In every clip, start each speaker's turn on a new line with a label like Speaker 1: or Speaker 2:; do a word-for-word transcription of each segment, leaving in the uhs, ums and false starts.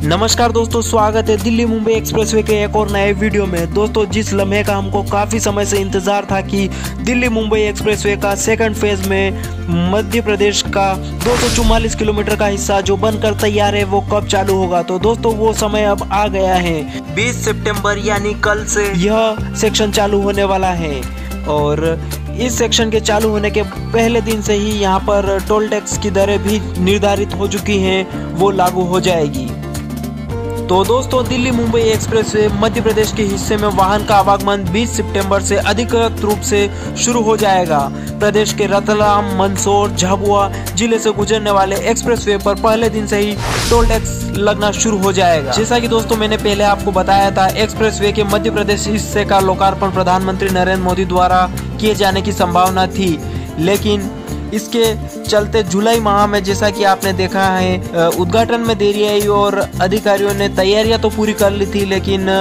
Speaker 1: नमस्कार दोस्तों, स्वागत है दिल्ली मुंबई एक्सप्रेसवे के एक और नए वीडियो में। दोस्तों, जिस लम्हे का हमको काफ़ी समय से इंतज़ार था कि दिल्ली मुंबई एक्सप्रेसवे का सेकंड फेज में मध्य प्रदेश का दो सौ चौवालीस किलोमीटर का हिस्सा जो बनकर तैयार है वो कब चालू होगा, तो दोस्तों वो समय अब आ गया है। बीस सितंबर यानी कल से यह सेक्शन चालू होने वाला है और इस सेक्शन के चालू होने के पहले दिन से ही यहाँ पर टोल टैक्स की दरें भी निर्धारित हो चुकी हैं, वो लागू हो जाएगी। तो दोस्तों, दिल्ली मुंबई एक्सप्रेसवे मध्य प्रदेश के हिस्से में वाहन का आवागमन बीस सितंबर से अधिकृत रूप से शुरू हो जाएगा। प्रदेश के रतलाम, मंदसौर, झाबुआ जिले से गुजरने वाले एक्सप्रेसवे पर पहले दिन से ही टोल टैक्स लगना शुरू हो जाएगा। जैसा कि दोस्तों मैंने पहले आपको बताया था, एक्सप्रेसवे के मध्य प्रदेश हिस्से का लोकार्पण प्रधानमंत्री नरेंद्र मोदी द्वारा किए जाने की संभावना थी, लेकिन इसके चलते जुलाई माह में जैसा कि आपने देखा है उद्घाटन में देरी आई और अधिकारियों ने तैयारियां तो पूरी कर ली थी, लेकिन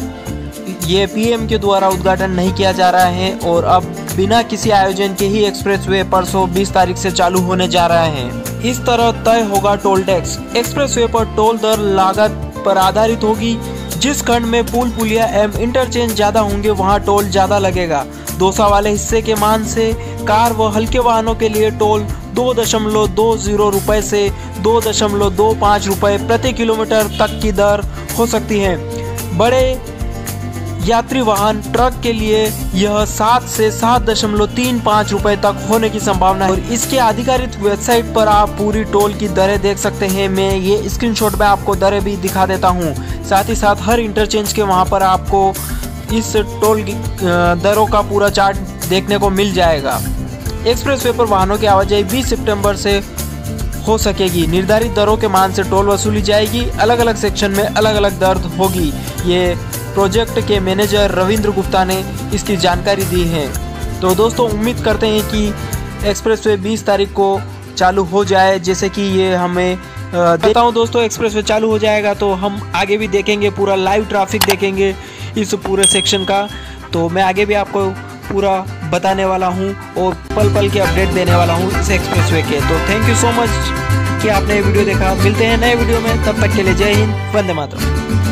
Speaker 1: ये पीएम के द्वारा उद्घाटन नहीं किया जा रहा है और अब बिना किसी आयोजन के ही एक्सप्रेसवे परसों बीस तारीख से चालू होने जा रहा है। इस तरह तय होगा टोल टैक्स। एक्सप्रेसवे पर टोल दर लागत पर आधारित होगी। जिस खंड में पुल पुलिया एवं इंटरचेंज ज्यादा होंगे वहाँ टोल ज्यादा लगेगा। दोसा वाले हिस्से के मान से कार व हल्के वाहनों के लिए टोल दो दशमलव दो जीरो रुपए से दो दशमलव दो पाँच रुपए प्रति किलोमीटर तक की दर हो सकती है। बड़े यात्री वाहन ट्रक के लिए यह सात से सात दशमलव तीन पाँच रुपए तक होने की संभावना है और इसके आधिकारिक वेबसाइट पर आप पूरी टोल की दरें देख सकते हैं। मैं ये स्क्रीनशॉट में आपको दरें भी दिखा देता हूँ। साथ ही साथ हर इंटरचेंज के वहाँ पर आपको इस टोल दरों का पूरा चार्ट देखने को मिल जाएगा। एक्सप्रेसवे पर वाहनों की आवाजाही बीस सितंबर से हो सकेगी। निर्धारित दरों के मान से टोल वसूली जाएगी। अलग अलग सेक्शन में अलग अलग दर होगी। ये प्रोजेक्ट के मैनेजर रविंद्र गुप्ता ने इसकी जानकारी दी है। तो दोस्तों, उम्मीद करते हैं कि एक्सप्रेसवे बीस तारीख को चालू हो जाए, जैसे कि ये हमें देता हूँ। दोस्तों, एक्सप्रेसवे चालू हो जाएगा तो हम आगे भी देखेंगे, पूरा लाइव ट्रैफिक देखेंगे इस पूरे सेक्शन का। तो मैं आगे भी आपको पूरा बताने वाला हूँ और पल पल के अपडेट देने वाला हूँ इस एक्सप्रेसवे के। तो थैंक यू सो मच कि आपने ये वीडियो देखा। मिलते हैं नए वीडियो में, तब तक के लिए जय हिंद, वंदे मातरम।